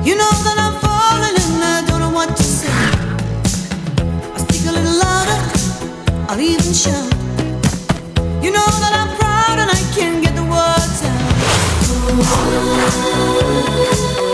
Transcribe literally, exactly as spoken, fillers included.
You know that I'm falling and I don't know what to say. I speak a little louder, I'll even shout. You know that I'm proud and I can't get the words out.